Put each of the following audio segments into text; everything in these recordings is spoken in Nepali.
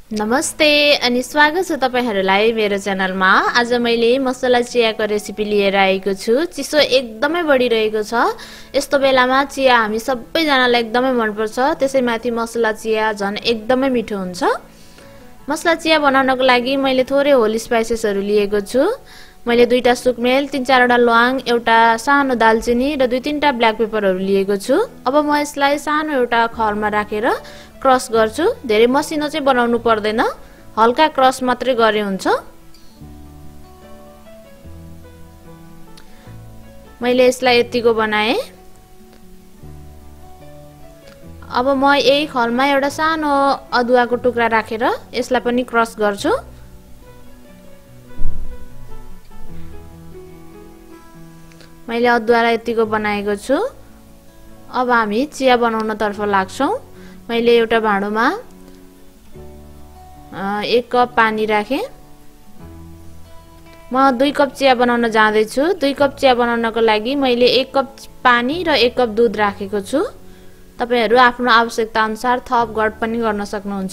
नमस्ते अनि स्वागत छ तपाईहरुलाई मेरो च्यानलमा। आज मैले मसला चियाको रेसिपी लिएर आएको छु। चिसो एकदमै बढिरहेको छ। यस्तो बेलामा चिया हामी सबैजनालाई एकदमै मन पर्छ। त्यसैमाथि मसला चिया झन् एकदमै मिठो हुन्छ। मसला चिया बनाउनको लागि मैले थोरै होल स्पाइसेसहरु लिएको छु। मैले दुईटा सुकमेल, 3-4 वटा ल्वाङ, एउटा सानो दालचिनी र 2-3टा ब्ल्याक पेपरहरु लिएको छु। अब म यसलाई सानो एउटा खलमा राखेर क्रस गर्छु। धेरै मसिनो चाहिँ बनाउनु पर्दैन, हल्का क्रस मात्रै गरे हुन्छ। मैले यसलाई यतिको बनाए। अब म यही खलमा एउटा सानो अदुवाको टुक्रा राखेर यसलाई पनि क्रस गर्छु। मैले अदुवालाई यतिको बनाएको छु। अब हामी चिया बनाउन तर्फ लाग्छौं। मैले एउटा भाँडोमा 1 कप पानी राखे। म 2 कप चिया बनाउन जाँदै छु। 2 कप चिया बनाउनको लागि मैले 1 कप पानी र 1 कप दूध राखेको छु। तपाईहरु आफ्नो आवश्यकता अनुसार थप घट पनि गर्न सक्नुहुन्छ।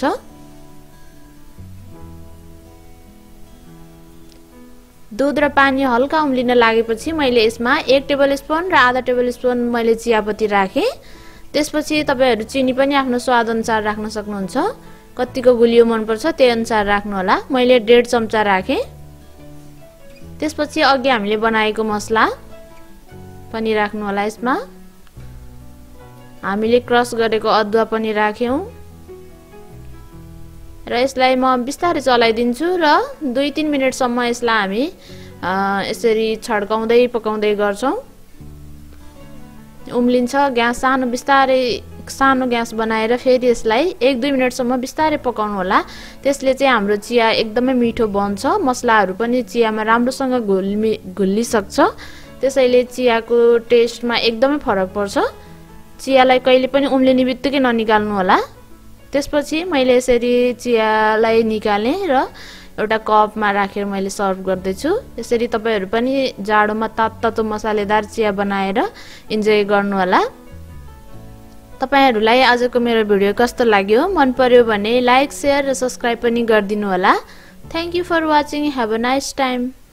दूध र पानी हल्का उम्लिन लागेपछि मैले यसमा 1 टेबलस्पुन र आधा टेबलस्पुन मैले चियापत्ती राखे। त्यसपछि तपाईहरु चिनी पनि आफ्नो स्वाद अनुसार राख्न सक्नुहुन्छ। कतिको गुलियो मन पर्छ त्यही अनुसार राख्नु होला। मैले 1.5 चम्चा राखे। त्यसपछि अघि हामीले बनाएको मसला पनि राख्नु होला। यसमा हामीले क्रस गरेको अदुवा पनि राख्यौं र यसलाई म बिस्तारै चलाइदिन्छु र 2-3 मिनेटसम्म यसलाई हामी यसरी छड्काउँदै पकाउँदै गर्छौं। उम्लिन्छ। ग्यास सानो बिस्तारै सानो ग्यास बनाएर फेरि यसलाई 1-2 मिनेटसम्म बिस्तारै पकाउनु होला। त्यसले चाहिँ हाम्रो चिया एकदमै मिठो बन्छ। मसलाहरु पनि चियामा राम्रोसँग घुल्लिसक्छ। त्यसैले चियाको टेस्टमा एकदमै फरक पर्छ। चियालाई कहिले पनि उम्लिनेबित्तिकै ननिकाल्नु होला। त्यसपछि मैले यसरी चियालाई निकाले र एउटा कपमा राखेर मैले सर्भ गर्दै छु। यसरी तपाईहरु पनि जाडोमा तातो मसालेदार चिया बनाएर इन्जोय गर्नु होला। तपाईहरुलाई आजको मेरो भिडियो कस्तो लाग्यो? मन पर्यो भने लाइक, शेयर र सब्स्क्राइब पनि गरिदिनु होला। Thank you for watching. Have a nice time.